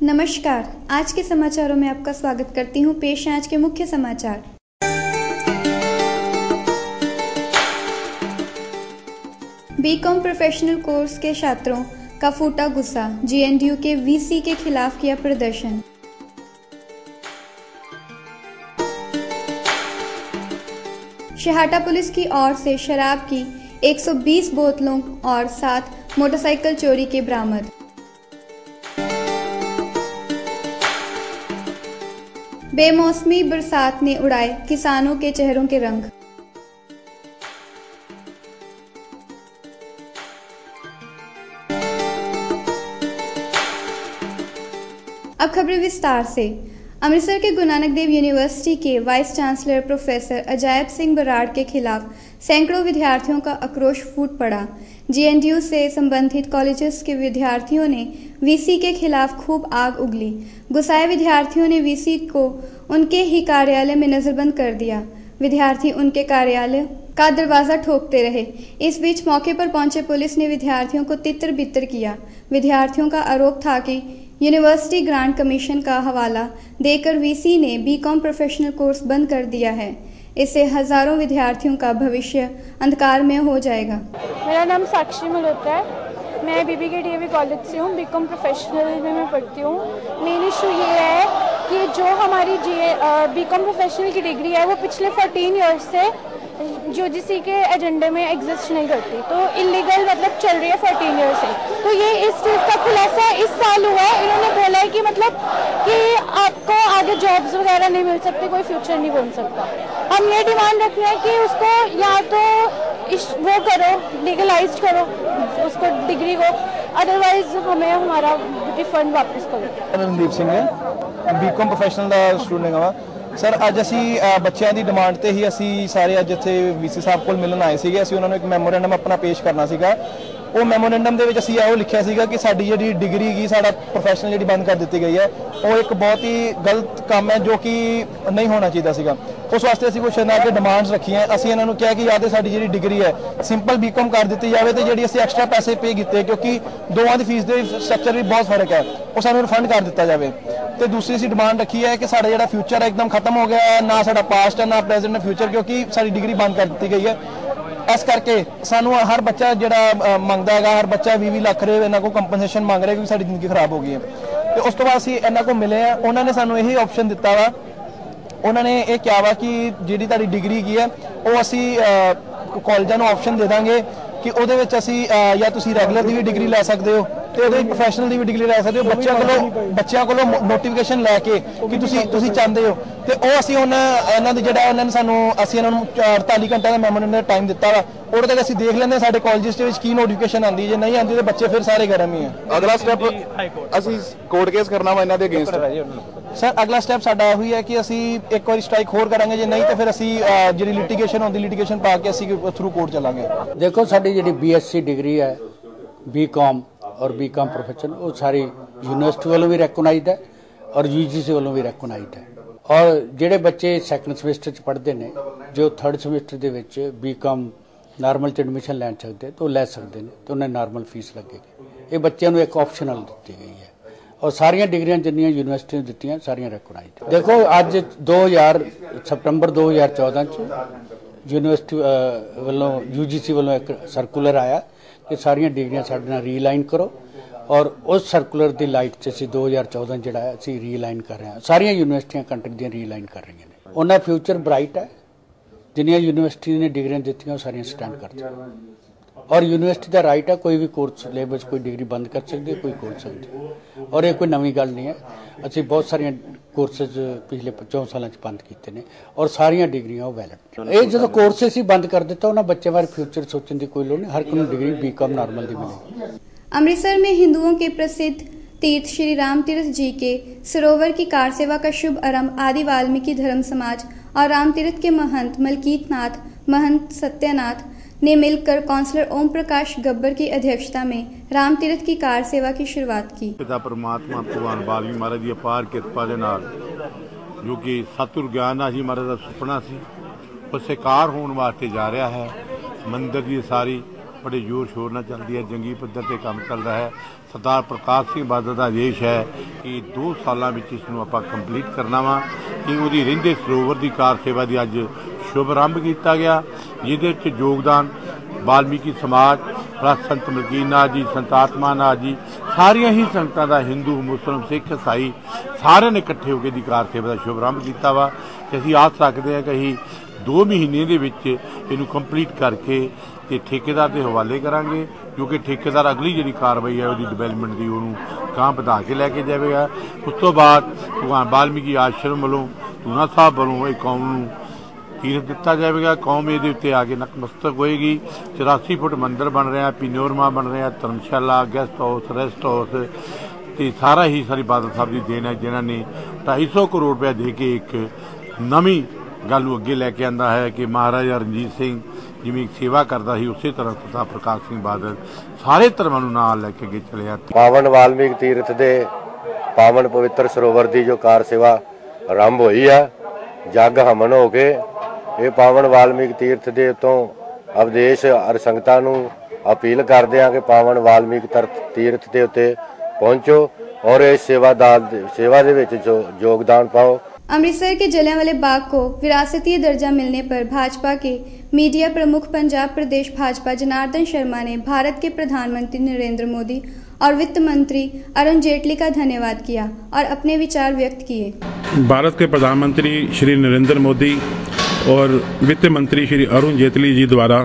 नमस्कार, आज के समाचारों में आपका स्वागत करती हूँ। पेश है आज के मुख्य समाचार। बीकॉम प्रोफेशनल कोर्स के छात्रों का फूटा गुस्सा, जेएनयू के वीसी के खिलाफ किया प्रदर्शन। शेहाटा पुलिस की ओर से शराब की 120 बोतलों और 7 मोटरसाइकिल चोरी के बरामद। बेमौसमी बरसात ने उड़ाए किसानों के चेहरों के रंग। अब खबरें विस्तार से। अमृतसर के गुरु नानक देव यूनिवर्सिटी के vice chancellor professor Ajaib Singh Brar के खिलाफ सैकड़ों विद्यार्थियों का आक्रोश फूट पड़ा। जेएनयू से संबंधित कॉलेजेस के विद्यार्थियों ने वीसी के खिलाफ खूब आग उगली। गुस्साए विद्यार्थियों ने वीसी को उनके ही कार्यालय में नजरबंद कर दिया। विद्यार्थी उनके कार्यालय का दरवाजा ठोकते रहे। इस बीच मौके पर पहुंचे पुलिस ने विद्यार्थियों को तितर बितर किया। विद्यार्थियों का आरोप था कि यूनिवर्सिटी ग्रांट कमीशन का हवाला देकर वीसी ने बीकॉम प्रोफेशनल कोर्स बंद कर दिया है। इससे हजारों विद्यार्थियों का भविष्य अंधकार में हो जाएगा। मेरा नाम साक्षी मल्होत्रा है। मैं बीबीके डीएवी कॉलेज से हूँ। बीकॉम प्रोफेशनल में मैं पढ़ती हूँ। मेन इशू ये है कि जो हमारी बीकॉम प्रोफेशनल की डिग्री है वो पिछले 14 ईयर्स से यूजीसी के एजेंडे में एग्जिस्ट नहीं करती, तो इलीगल मतलब चल रही है 14 ईयर्स से। तो ये इस चीज़ का खुलासा इस साल हुआ है। इन्होंने बोला है कि मतलब कि आपको आगे जॉब्स वगैरह नहीं मिल सकती, कोई फ्यूचर नहीं बन सकता। हम ये डिमांड रख रहे हैं कि उसको या तो वो करो, लीगलाइज करो उसको डिग्री को, अदरवाइज हमें हमारा रिफंड वापस करो। रणदीप सिंह है, बीकॉम प्रोफेशनल ਦਾ ਸਟੂਡੈਂਟ ਹਾਂ ਸਰ। ਅੱਜ ਅਸੀਂ ਬੱਚਿਆਂ ਦੀ ਡਿਮਾਂਡ ਤੇ ਹੀ ਅਸੀਂ ਸਾਰੇ ਅੱਜ ਇੱਥੇ ਵੀਸੀ ਸਾਹਿਬ ਕੋਲ ਮਿਲਣ ਆਏ ਸੀਗੇ। ਅਸੀਂ ਉਹਨਾਂ ਨੂੰ ਇੱਕ ਮੈਮੋਰੈਂਡਮ ਆਪਣਾ ਪੇਸ਼ ਕਰਨਾ ਸੀਗਾ। ਉਹ ਮੈਮੋਰੈਂਡਮ ਦੇ ਵਿੱਚ ਅਸੀਂ ਇਹੋ ਲਿਖਿਆ ਸੀਗਾ ਕਿ ਸਾਡੀ ਜਿਹੜੀ ਡਿਗਰੀ ਹੈਗੀ, ਸਾਡਾ ਪ੍ਰੋਫੈਸ਼ਨਲ ਜਿਹੜੀ ਬੰਦ ਕਰ ਦਿੱਤੀ ਗਈ ਹੈ, ਉਹ ਇੱਕ ਬਹੁਤ ਹੀ ਗਲਤ ਕੰਮ ਹੈ ਜੋ ਕਿ ਨਹੀਂ ਹੋਣਾ ਚਾਹੀਦਾ ਸੀਗਾ। ਉਸ ਵਾਸਤੇ ਅਸੀਂ ਕੁਝ ਇਹਨਾਂ ਅੱਗੇ ਡਿਮਾਂਡਸ ਰੱਖੀਆਂ। ਅਸੀਂ ਇਹਨਾਂ ਨੂੰ ਕਿਹਾ ਕਿ ਜਾਂ ਤਾਂ ਸਾਡੀ ਜਿਹੜੀ ਡਿਗਰੀ ਹੈ ਸਿੰਪਲ ਬੀਕॉम ਕਰ ਦਿੱਤੀ ਜਾਵੇ ਤੇ ਜਿਹੜੀ ਅਸੀਂ ਐਕਸਟਰਾ ਪੈਸੇ ਪੇ ਕੀਤੇ, ਕਿਉਂਕਿ ਦੋਵਾਂ ਦੀ ਫੀਸ ਦੇ ਸਟਰਕਚਰ ਵੀ ਬਹੁਤ ਫਰਕ ਹੈ, ਉਹ ਸਾਨੂੰ ਰਿਫੰਡ ਕਰ ਦਿੱਤਾ ਜਾਵੇ। ਤੇ ਦੂਸਰੀ ਅਸੀਂ ਡਿਮਾਂਡ ਰੱਖੀ ਹੈ ਕਿ ਸਾਡਾ ਜਿਹੜਾ ਫਿਊਚਰ ਹੈ ਇੱਕਦਮ ਖਤਮ ਹੋ ਗਿਆ ਹੈ, ਨਾ ਸਾਡਾ ਪਾਸਟ ਹੈ ਨਾ ਪ੍ਰੈਜ਼ੈਂਟ ਹੈ ਫਿਊਚਰ, ਕਿਉਂਕਿ ਸਾਡੀ ਡਿਗਰੀ ਬੰਦ ਕਰ ਦਿੱਤੀ ਗਈ ਹੈ। ਇਸ ਕਰਕੇ ਸਾਨੂੰ ਹਰ ਬੱਚਾ ਜਿਹੜਾ ਮੰਗਦਾ ਹੈਗਾ, ਹਰ ਬੱਚਾ 20 ਲੱਖ ਰੁਪਏ ਇਹਨਾਂ ਕੋਲ ਕੰਪਨਸੇਸ਼ਨ ਮੰਗ ਰਿਹਾ ਕਿਉਂਕਿ ਸਾਡੀ ਜ਼ਿੰਦਗੀ ਖਰਾਬ ਹੋ ਗਈ ਹੈ। ਤੇ ਉਸ ਤੋਂ ਬਾਅਦ ਅਸੀਂ ਇਹਨਾਂ ਕੋਲ ਮਿਲੇ ਆ। ਉਹਨਾਂ ਨੇ ਸਾਨੂੰ ਇਹੀ ਆਪਸ਼ਨ ਦਿੱਤਾ ਵਾ। ਉਹਨਾਂ ਨੇ ਇਹ ਕਿਹਾ ਵਾ ਕਿ ਜਿਹੜੀ ਤੁਹਾਡੀ ਡਿਗਰੀ ਕੀ ਹੈ ਉਹ ਅਸੀਂ ਕਾਲਜਾਂ ਨੂੰ ਆਪਸ਼ਨ ਦੇ ਦਾਂਗੇ ਕਿ ਉਹਦੇ ਵਿੱਚ ਅਸੀਂ ਜਾਂ ਤੁਸੀਂ ਰੈਗੂਲਰ ਦੀ ਵੀ ਡਿਗਰੀ ਲੈ ਸਕਦੇ ਹੋ ਤੇ ਉਹਦੇ ਵਿੱਚ ਪ੍ਰੋਫੈਸ਼ਨਲ ਦੀ ਵੀ ਡਿਗਰੀ ਲੈ ਸਕਦੇ ਹੋ। ਬੱਚਿਆਂ ਕੋਲੋਂ ਨੋਟੀਫਿਕੇਸ਼ਨ ਲੈ ਕੇ ਕਿ ਤੁਸੀਂ ਚਾਹੁੰਦੇ ਹੋ ਤੇ ਉਹ ਅਸੀਂ ਇਹਨਾਂ ਦੇ ਜਿਹੜਾ ਉਹਨਾਂ ਨੇ ਸਾਨੂੰ ਅਸੀਂ ਇਹਨਾਂ ਨੂੰ 48 ਘੰਟੇ ਦਾ ਮੈਮੋਰੈਂਡਮ ਦਾ ਟਾਈਮ ਦਿੱਤਾ ਵਾ। ਉਹਦੇ ਤੱਕ ਅਸੀਂ ਦੇਖ ਲੈਂਦੇ ਸਾਡੇ ਕਾਲਜਸ ਦੇ ਵਿੱਚ ਕੀ ਨੋਟੀਫਿਕੇਸ਼ਨ ਆਉਂਦੀ, ਜੇ ਨਹੀਂ ਆਉਂਦੀ ਤੇ ਬੱਚੇ ਫਿਰ ਸਾਰੇ ਗਰਮ ਹੀ ਆ। ਅਗਲਾ ਸਟੈਪ ਅਸੀਂ ਕੋਰਟ ਕੇਸ ਕਰਨਾ ਵਾ ਇਹਨਾਂ ਦੇ ਅਗੇਂਸਟ। ਸਰ ਅਗਲਾ ਸਟੈਪ ਸਾਡਾ ਇਹੋ ਹੀ ਹੈ ਕਿ ਅਸੀਂ ਇੱਕ ਵਾਰੀ ਸਟ੍ਰਾਈਕ ਹੋਰ ਕਰਾਂਗੇ, ਜੇ ਨਹੀਂ ਤਾਂ ਫਿਰ ਅਸੀਂ ਜਿਹੜੀ ਲਿਟੀਗੇਸ਼ਨ ਹੁੰਦੀ ਲਿਟੀਗੇਸ਼ਨ ਪਾ ਕੇ ਅਸੀਂ ਥਰੂ ਕੋਰਟ ਚੱਲਾਂਗੇ। ਦੇਖੋ ਸਾਡੀ ਜਿਹੜੀ BSc ਡਿਗਰੀ ਹੈ बीकॉम और बीकॉम प्रोफेशनल वो सारी यूनिवर्सिटी वालों भी रैकोनाइज्ड है और UGC वालों भी रैकोनाइज्ड है। और ਜਿਹੜੇ ਬੱਚੇ ਸੈਕੰਡ ਸਮੈਸਟਰ 'ਚ ਪੜ੍ਹਦੇ ਨੇ, ਜੋ ਥਰਡ ਸਮੈਸਟਰ ਦੇ ਵਿੱਚ BCom ਨਾਰਮਲ 'ਚ ਐਡਮਿਸ਼ਨ ਲੈਣ ਚਾਹੁੰਦੇ ਤਾਂ ਉਹ ਲੈ ਸਕਦੇ ਨੇ ਤੇ ਉਹਨਾਂ ਨਾਰਮਲ ਫੀਸ ਲੱਗੇਗੀ। ਇਹ ਬੱਚਿਆਂ ਨੂੰ ਇੱਕ ਆਪਸ਼ਨਲ ਦਿੱਤੀ ਗਈ ਹੈ ਔਰ ਸਾਰੀਆਂ ਡਿਗਰੀਆਂ ਜਿੰਨੀਆਂ ਯੂਨੀਵਰਸਿਟੀ ਨੇ ਦਿੱਤੀਆਂ ਸਾਰੀਆਂ ਰੈਕੋਗਨਾਈਜ਼ਡ। ਦੇਖੋ ਅੱਜ 2000 ਸਤੰਬਰ 2014 'ਚ ਯੂਨੀਵਰਸਿਟੀ ਵੱਲੋਂ UGC ਵੱਲੋਂ ਇੱਕ ਸਰਕੂਲਰ ਆਇਆ कि सारिया डिग्रियां साडे नाल रीलाइन करो और उस सर्कुलर की लाइट च असीं 2014 जिहड़ा असीं रीलाइन कर रहे हैं। सारिया यूनिवर्सिटियां कंट्री दी रीलाइन कर रही हैं। उन्हां फ्यूचर ब्राइट है। जिन्नियां यूनिवर्सिटी ने डिग्रियां दित्तियां सारियां स्टैंड करदियां और यूनिवर्सिटी का राइट है कोई भी कोर्स सिलेबस कोई डिग्री बंद कर सकती है, कोई खोल सकती है। और ये कोई नवीं गल नहीं है। असीं बहुत सारिया कोर्सेज पिछले 4 सालों बंद किए हैं और सारिया डिग्रियां वैलिड। ये जो कोर्सेज ही बंद कर दिता उन्होंने बच्चे बारे फ्यूचर सोचने की कोई लोड़ नहीं। हर कोई डिग्री BCom नॉर्मल दी मिलेगी। अमृतसर में हिंदुओं के प्रसिद्ध तीर्थ श्री राम तीर्थ जी के सरोवर की कार सेवा का शुभ आरंभ आदि वाल्मीकि धर्म समाज और राम तीर्थ के महंत मलकीत नाथ, महंत सत्यनाथ ने मिलकर काउंसलर ओम प्रकाश गब्बर की अध्यक्षता में राम तीर्थ की कार सेवा की शुरुआत की। पिता परमात्मा भगवान वाल्मीकि महाराज की अपार किरपा दे नाल जो कि सतगुर ज्ञाननाथ जी महाराज का सुपना सी वो साकार होने वास्ते जा रहा है। मंदिर की सारी बड़े जोर शोर ਨਾਲ ਚੱਲਦੀ ਹੈ, ਜੰਗੀ ਪੱਧਰ ਤੇ ਕੰਮ ਚੱਲ ਰਿਹਾ ਹੈ। ਸਰਦਾਰ ਪ੍ਰਕਾਸ਼ ਸਿੰਘ ਬਾਦਲ ਦਾ ਆਦੇਸ਼ ਹੈ ਕਿ 2 ਸਾਲਾਂ ਵਿੱਚ ਇਸ ਨੂੰ ਆਪਾਂ ਕੰਪਲੀਟ ਕਰਨਾ ਵਾ ਕਿ ਉਹਦੀ ਰਹਿੰਦੇ ਸਰੋਵਰ ਦੀ ਕਾਰ ਸੇਵਾ ਦੀ ਅੱਜ ਸ਼ੁਭ ਆਰੰਭ ਕੀਤਾ ਗਿਆ, ਜਿਹਦੇ ਵਿੱਚ ਯੋਗਦਾਨ ਵਾਲਮੀਕੀ समाज, संत मलकीनाथ जी, संत आत्मानाथ जी, सारिया ही संगतां दा, हिंदू मुस्लिम सिख ईसाई सारे ने इकट्ठे होकर दी कार सेवा का शुभ आरंभ किया वा। असीं आस रखते हैं कि असीं 2 महीने दे विच इहनूं कंप्लीट करके ते ठेकेदार के हवाले करांगे, क्योंकि ठेकेदार अगली जिहड़ी कार्रवाई है उसकी डिवेलपमेंट की उन्होंने गां वधा के लैके जाएगा। उस तो बाद भगवान वाल्मीकि आश्रम वालों, धूना साहब वालों एक कौम नूं तीरथ दिता जाएगा। कौम ये उत्ते आके नतमस्तक होएगी। 84 फुट मंदिर बन रहा, पिनोरमा बन रहा, dharamshala, guest house, rest house, तो सारा ही सारी बादल साहब की देन है, जिन्होंने 250 करोड़ रुपया दे के एक नवी गल अगे लैके आंदा है कि महाराजा रणजीत सिंह जिवें एक सेवा करता ही, उस तरह सरदार प्रकाश सिंह बादल सारे धर्मां नूं नाल लैके अगे चलिया। पावन वाल्मीकि तीर्थ के पावन पवित्र सरोवर की जो कार सेवा आरंभ हुई है, जग हमन हो के ये पावन वाल्मीकि तीर्थ के उतों अवदेश और संगतां नूं अपील करते हैं कि पावन वाल्मीकि तीर्थ के उत्ते पहुँचो और इस सेवा दे विच जो योगदान पाओ। अमृतसर के जलियांवाले बाग को विरासतीय दर्जा मिलने पर भाजपा के मीडिया प्रमुख पंजाब प्रदेश भाजपा जनार्दन शर्मा ने भारत के प्रधानमंत्री नरेंद्र मोदी और वित्त मंत्री अरुण जेटली का धन्यवाद किया और अपने विचार व्यक्त किए। भारत के प्रधानमंत्री श्री नरेंद्र मोदी और वित्त मंत्री श्री अरुण जेटली जी द्वारा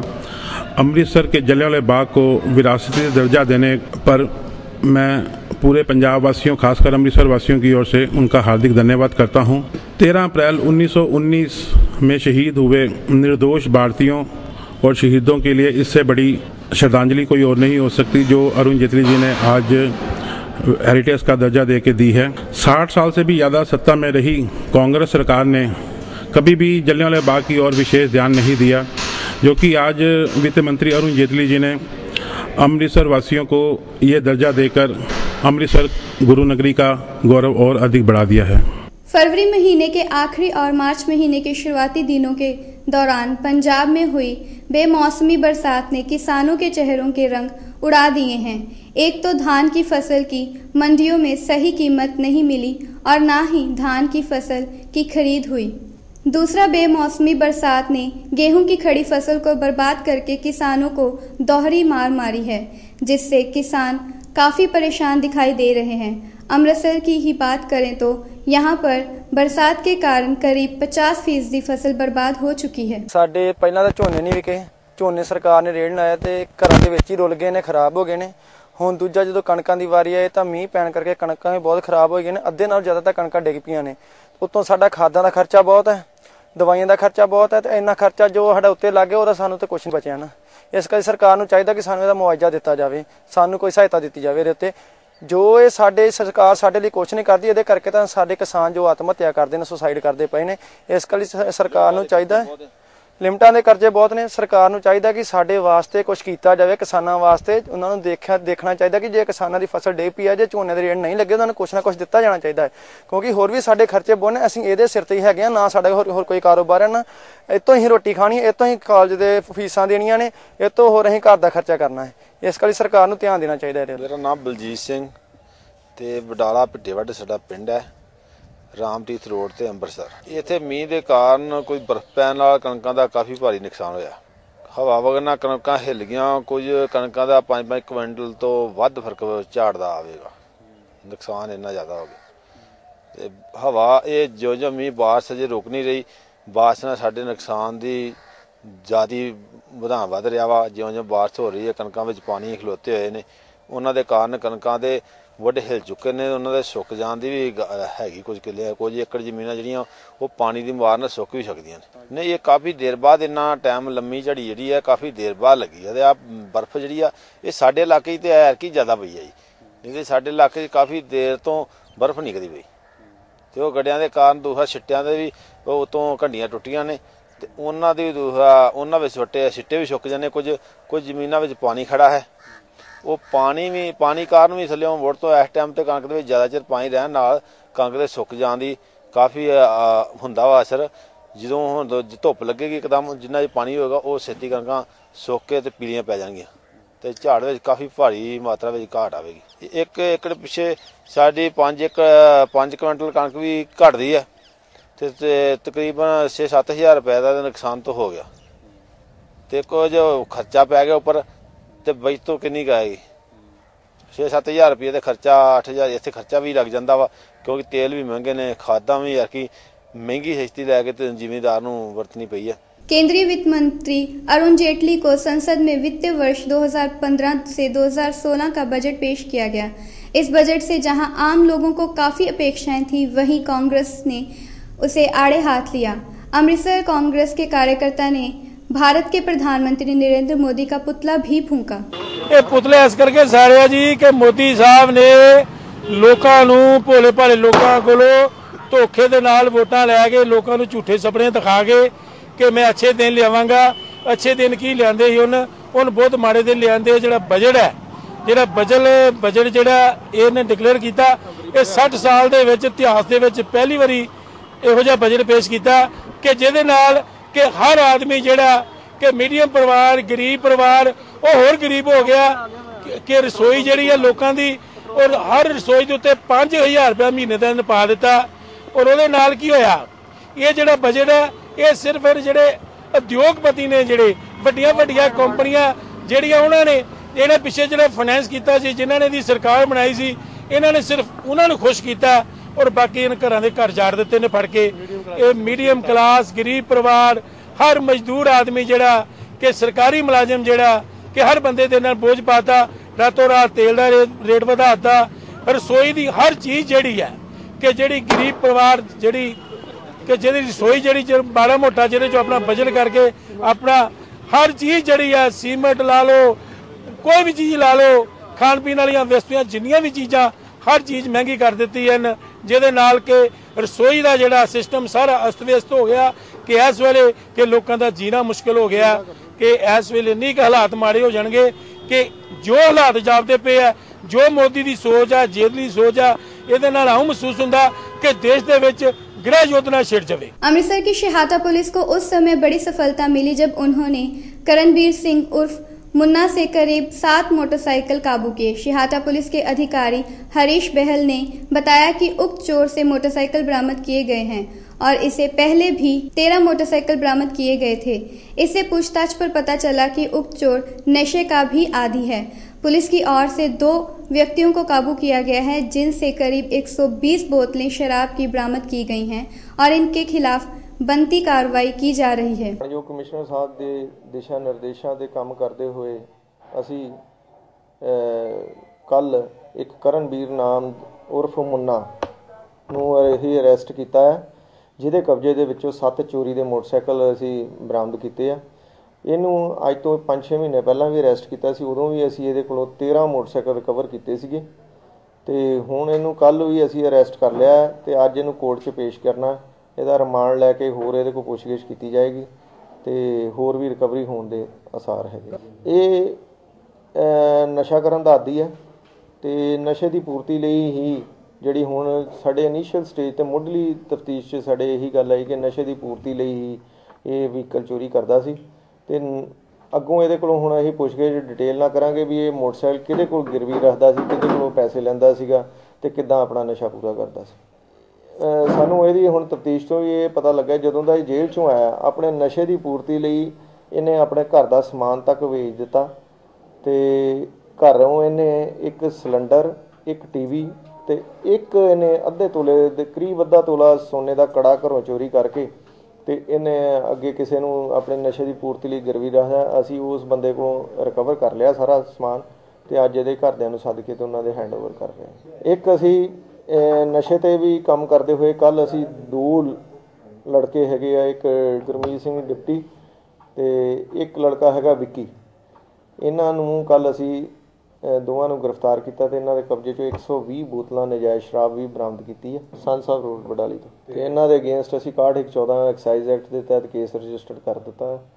अमृतसर के जलियांवाले बाग को विरासती दर्जा देने पर मैं पूरे पंजाब वासियों, खासकर अमृतसर वासियों की ओर से उनका हार्दिक धन्यवाद करता हूं। 13 अप्रैल 1919 में शहीद हुए निर्दोष भारतीयों और शहीदों के लिए इससे बड़ी श्रद्धांजलि कोई और नहीं हो सकती जो अरुण जेटली जी ने आज हेरिटेज का दर्जा दे के दी है। 60 साल से भी ज़्यादा सत्ता में रही कांग्रेस सरकार ने कभी भी जलियांवाले बाग की ओर विशेष ध्यान नहीं दिया, जो कि आज वित्त मंत्री अरुण जेटली जी ने अमृतसर वासियों को ये दर्जा देकर अमृतसर गुरु नगरी का गौरव और अधिक बढ़ा दिया है। फरवरी महीने के आखिरी और मार्च महीने के शुरुआती दिनों के दौरान पंजाब में हुई बेमौसमी बरसात ने किसानों के चेहरों के रंग उड़ा दिए हैं। एक तो धान की फसल की मंडियों में सही कीमत नहीं मिली और ना ही धान की फसल की खरीद हुई। दूसरा, बेमौसमी बरसात ने गेहूं की खड़ी फसल को बर्बाद करके किसानों को दोहरी मार मारी है, जिससे किसान काफ़ी परेशान दिखाई दे रहे हैं। अमृतसर की ही बात करें तो यहाँ पर बरसात के कारण करीब 50% फसल बर्बाद हो चुकी है। साडे पहला तो झोने नहीं विके, झोने सरकार ने रेड़ लाया तो घरों के विच ही रुल गए ने, खराब हो गए ने। हुण दूजा जो कणकां दी वारी है तो मीह पैण करके कणकां भी बहुत खराब हो गई ने, अद्धे नालों ज़्यादा तो कणकां डिग पईयां ने। उत्तों साडा खादां दा खर्चा बहुत है, दवाइयां दा खर्चा बहुत है, तो इन्ना खर्चा जो साडे उत्ते लग गया सानूं तो कुछ नहीं बचिया ना। इस करके सरकार नूं चाहीदा कि सानूं इहदा मुआवजा दिता जाए, सानूं कोई सहायता दी जाए इहदे उत्ते। जो ये साडे सरकार साडे लिए कुछ नहीं करती, इहदे करके तां साडे किसान जो आत्म हत्या करते हैं, सुसाइड करते पे ने। इस करके सरकार नूं चाहीदा, लिमिटां दे कर्जे बहुत ने, सरकार नूं चाहीदा कि साडे वास्ते कुछ कीता जाए, किसानां वास्ते उन्हां नूं देखना चाहिए कि जे किसानां दी फसल डिग पई है, जे झोने दे रेट नहीं लगे उन्हां नूं कुछ ना कुछ दिता जाना चाहिए है, क्योंकि होर भी साडे खर्चे बहुत ने। असीं इहदे सिर ते ही हैगे ना, साडा होर कोई कारोबार है ना, इतों ही रोटी खानी, इतों ही कॉलेज दे फीसां देनियां ने, इतों होर असीं घर दा खर्चा करना है। इस करके सरकार नूं ध्यान देना चाहिए। मेरा नाम बलजीत सिंह ते बडाला भिड्डेवट साडा पिंड है, रामतीर्थ रोड ते अंबरसर। इत्थे मींह दे कारण कोई बर्फ पैण नाल कणकां दा काफ़ी भारी नुकसान होया। हवा वगण नाल कणकां हिल गईयां, कुछ कणकां दा 5-5 क्विंटल तो वध फर्क झाड़ दा आवेगा, नुकसान इन्ना ज़्यादा हो गया। ते हवा ये जो मींह बारिश अजे रुक नहीं रही, बारिश नाल साडे नुकसान दी ज़्यादा ਵਧਾਂ वध रहा वा। ज्यों बारिश हो रही है, कणकां विच पानी खलोते हुए ने, उन्हां दे कारण कणकां दे ਵੱਡੇ हिल चुके ने, उन्होंने सुक जाने की भी हैगी। कुछ किले कुछ एकड़ जमीन जिहड़ियां वो पानी की मार नाल सुक भी सकदियां ने। नहीं, ये काफ़ी देर बाद इन्ना टाइम लम्मी झड़ी जिहड़ी है काफ़ी देर बाद लगी है। आ बर्फ जिहड़ी आ ये साडे इलाके ते ऐरकी ज़्यादा पई है जी, नहीं तो साडे इलाके काफ़ी देर तो बर्फ नहीं कदी पई, तो वो गड्डियां दे कारण दूसरा छिट्टियां दे भी उतों घंडियां टुटियां ने, ते उन्हां दी दूसरा उन्हां विच छिट्टे भी सुक जाने। कुछ जमीनां विच पानी खड़ा है, वो पानी कारण भी थल्ले मुड़ तो इस टाइम तो कणक दे ज़्यादा चिर पानी रहन नाल कणक दे सुक जाण दी काफ़ी हुंदा वा असर। जदों धुप्प लगेगी एकदम, जिन्ना पानी होएगा वो छेती कणकां सुक के ते पीलियां पै जाणगीਆਂ। ਤੇ ਝਾੜ ਵਿੱਚ ਕਾਫੀ ਭਾਰੀ ਮਾਤਰਾ ਵਿੱਚ ਘਾਟ ਆਵੇਗੀ। 1 ਏਕੜ ਪਿੱਛੇ ਸਾਡੀ 5 ਕੁਇੰਟਲ ਕਣਕ ਵੀ ਘਟਦੀ ਹੈ ਤੇ ਤਕਰੀਬਨ 6-7 ਹਜ਼ਾਰ ਰੁਪਏ ਦਾ ਨੁਕਸਾਨ ਤਾਂ ਹੋ ਗਿਆ ਤੇ ਕੁਝ ਖਰਚਾ ਪੈ ਗਿਆ ਉੱਪਰ ਤੇ ਬਚਤ ਤੋਂ ਕਿੰਨੀ ਕੁ ਆਏਗੀ। 6-7 ਹਜ਼ਾਰ ਰੁਪਏ ਦਾ ਖਰਚਾ 8 ਹਜ਼ਾਰ ਇੱਥੇ ਖਰਚਾ ਵੀ ਲੱਗ ਜਾਂਦਾ ਵਾ ਕਿਉਂਕਿ ਤੇਲ ਵੀ ਮਹਿੰਗੇ ਨੇ, ਖਾਦਾਂ ਵੀ ਯਾਰ महंगी सस्ती लैके तो जिमीदार नूं वरतनी पई है। केंद्रीय वित्त मंत्री अरुण जेटली को संसद में वित्तीय वर्ष 2015 से 2016 का बजट पेश किया गया। इस बजट से जहां आम लोगों को काफ़ी अपेक्षाएं थी, वहीं कांग्रेस ने उसे आड़े हाथ लिया। अमृतसर कांग्रेस के कार्यकर्ता ने भारत के प्रधानमंत्री नरेंद्र मोदी का पुतला भी फूंका। ये पुतले इस करके सारे जी कि मोदी साहब ने लोगों नूं भोले भाले लोगों कोलों धोखे दे नाल वोटां लैके लोगों को झूठे सपने दिखा के कि मैं अच्छे दिन लियावांगा। अच्छे दिन की लियाते ही उन बहुत माड़े दिन लियाते। जिहड़ा बजट है, जिहड़ा बजट जिहड़ा इहने डिकलेयर किया, ये 60 साल दे विच इतिहास दे विच पहली बारी इहो जिहा बजट पेश किया कि जिहदे नाल कि हर आदमी जिहड़ा कि मीडियम परिवार, गरीब परिवार वो होर गरीब हो गया कि रसोई जिहड़ी है लोगों की, और हर रसोई के उत्ते 5000 रुपया महीने का पा दिता। और ਉਹਦੇ ਨਾਲ ਕੀ ਹੋਇਆ, ਇਹ ਜਿਹੜਾ ਬਜਟ ਹੈ ਇਹ ਸਿਰਫ ਜਿਹੜੇ ਉਦਯੋਗਪਤੀ ਨੇ, ਜਿਹੜੇ ਵੱਡੀਆਂ ਕੰਪਨੀਆਂ ਜਿਹੜੀਆਂ ਉਹਨਾਂ ਨੇ ਜਿਹੜੇ ਪਿੱਛੇ ਜਿਹੜਾ ਫਾਈਨੈਂਸ ਕੀਤਾ ਸੀ, ਜਿਨ੍ਹਾਂ ਨੇ ਦੀ ਸਰਕਾਰ ਬਣਾਈ ਸੀ, ਇਹਨਾਂ ਨੇ ਸਿਰਫ ਉਹਨਾਂ ਨੂੰ ਖੁਸ਼ ਕੀਤਾ और बाकी इन घरों के घर जाड़ दिते ने फड़ के। ये मीडियम क्लास गरीब परिवार हर मजदूर आदमी जिहड़ा कि सरकारी मुलाजिम जिहड़ा कि हर बंदे दे नाल बोझ पाता, रातों रात तेल का रेट वधाता। रसोई की हर चीज़ जिहड़ी है कि जिहड़ी गरीब परिवार जिहड़ी कि जिहदी रसोई जिहड़ी माड़ा मोटा जिहदे चों अपना बजट करके अपना हर चीज़ जिहड़ी है सीमेंट ला लो, कोई भी चीज़ ला लो, खाण पीण वाली वस्तुआं जिन्नियां भी चीज़ां हर चीज़ महंगी कर दी है, जिहदे नाल के रसोई का जिहड़ा सिस्टम सारा अस्त व्यस्त हो गया कि इस वेले कि लोगों का जीना मुश्किल हो गया कि इस वेले इन्नी क हालात माड़े हो जाएंगे कि जो हालात जापदे पे है, जो मोदी की सोच है, जेतली सोच है, इहदे नाल आऊं महसूस हुंदा कि देश दे विच गृह युद्ध ना छिड़ जावे। अमृतसर की शहादा पुलिस को उस समय बड़ी सफलता मिली जब उन्होंने करणबीर सिंह उर्फ मुन्ना से करीब 7 मोटरसाइकिल काबू किए। शहादा पुलिस के अधिकारी हरीश बहल ने बताया कि उक्त चोर से मोटरसाइकिल बरामद किए गए हैं और इससे पहले भी 13 मोटरसाइकिल बरामद किए गए थे। इससे पूछताछ पर पता चला कि उक्त चोर नशे का भी आदी है। पुलिस की ओर से 2 व्यक्तियों को काबू किया गया है, जिनसे करीब 120 बोतलें शराब की बरामद की गई हैं और इनके खिलाफ बनती कार्रवाई की जा रही है। जो कमिश्नर साहब के दिशा निर्देशों के काम करते हुए असी कल एक करणबीर नाम उर्फ मुन्ना नूं ही अरैसट किया है, जिहदे कब्जे दे विचों 7 चोरी के मोटरसाइकिल असी बरामद किए हैं। इनू अज तो 5-6 महीने पहला भी अरैसट किया सी, उदों भी असी इहदे कोलों 13 मोटरसाइकिल रिकवर किए सीगे ते हुण इनू कल भी असी अरैसट कर लिया है ते अज इनू कोर्ट 'च पेश करना। ਇਹਦਾ ਰਿਮਾਂਡ ਲੈ ਕੇ ਹੋਰ ਇਹਦੇ ਕੋਲ ਪੁੱਛਗਿੱਛ ਕੀਤੀ ਜਾਏਗੀ ਤੇ ਹੋਰ ਵੀ ਰਿਕਵਰੀ ਹੋਣ ਦੇ ਆਸਾਰ ਹੈਗੇ। ਇਹ ਨਸ਼ਾ ਕਰਨ ਦਾ ਆਦੀ ਹੈ ਤੇ ਨਸ਼ੇ ਦੀ ਪੂਰਤੀ ਲਈ ਹੀ ਜਿਹੜੀ ਹੁਣ ਸਾਡੇ ਇਨੀਸ਼ੀਅਲ ਸਟੇਜ ਤੇ ਮੁੱਢਲੀ ਤਫਤੀਸ਼ 'ਚ ਸਾਡੇ ਇਹੀ ਗੱਲ ਆਈ ਕਿ ਨਸ਼ੇ ਦੀ ਪੂਰਤੀ ਲਈ ਹੀ ਇਹ ਵਹੀਕਲ ਚੋਰੀ ਕਰਦਾ ਸੀ ਤੇ ਅੱਗੋਂ ਇਹਦੇ ਕੋਲੋਂ ਹੁਣ ਅਸੀਂ ਪੁੱਛਗਿੱਛ ਡਿਟੇਲ ਨਾਲ ਕਰਾਂਗੇ ਵੀ ਇਹ ਮੋਟਰਸਾਈਕਲ ਕਿਹਦੇ ਕੋਲ ਗਿਰਵੀ ਰੱਖਦਾ ਸੀ, ਕਿਹਦੇ ਕੋਲੋਂ ਪੈਸੇ ਲੈਂਦਾ ਸੀਗਾ ਤੇ ਕਿੱਦਾਂ ਆਪਣਾ ਨਸ਼ਾ ਪੂਰਾ ਕਰਦਾ ਸੀ। ਸਾਨੂੰ ਇਹਦੀ ਹੁਣ ਤਫਤੀਸ਼ ਤੋਂ ਵੀ ਇਹ ਪਤਾ ਲੱਗਾ ਜਦੋਂ ਦਾ ਇਹ ਜੇਲ੍ਹ 'ਚੋਂ ਆਇਆ ਆਪਣੇ ਨਸ਼ੇ ਦੀ ਪੂਰਤੀ ਲਈ ਇਹਨੇ ਆਪਣੇ ਘਰ ਦਾ ਸਮਾਨ ਤੱਕ ਵੇਚ ਦਿੱਤਾ ਤੇ ਘਰੋਂ ਇਹਨੇ ਇੱਕ ਸਿਲੰਡਰ, ਇੱਕ ਟੀਵੀ ਤੇ ਇੱਕ ਇਹਨੇ ਅੱਧੇ ਤੋਲੇ ਦੇ ਕਰੀਬ ਅੱਧਾ ਤੋਲਾ ਸੋਨੇ ਦਾ ਕੜਾ ਘਰੋਂ ਚੋਰੀ ਕਰਕੇ ਤੇ ਇਹਨੇ ਅੱਗੇ ਕਿਸੇ ਨੂੰ ਆਪਣੇ ਨਸ਼ੇ ਦੀ ਪੂਰਤੀ ਲਈ ਗਿਰਵੀ ਰੱਖਿਆ। ਅਸੀਂ ਉਸ ਬੰਦੇ ਕੋਲੋਂ ਰਿਕਵਰ ਕਰ ਲਿਆ ਸਾਰਾ ਸਮਾਨ ਤੇ ਅੱਜ ਇਹਦੇ ਘਰਦਿਆਂ ਨੂੰ ਸੱਦ ਕੇ ਤੇ ਉਹਨਾਂ ਦੇ ਹੈਂਡਓਵਰ ਕਰ ਰਹੇ ਹਾਂ। ਇੱਕ ਅਸੀਂ नशे ते भी काम करते हुए कल असी 2 लड़के हैगे आ, एक गुरमीत सिंह डिप्टी ते एक लड़का हैगा विक्की, इन्हां नूं कल असी दोवां नूं गिरफ्तार किया ते इन्हां दे कब्जे चों 120 बोतलां नजायज़ शराब भी बरामद की है संत साहब रोड बडाली तो। ते इन्हां दे अगेंस्ट असी 6114 एक्साइज एक्ट के तहत केस रजिस्टर्ड कर दिता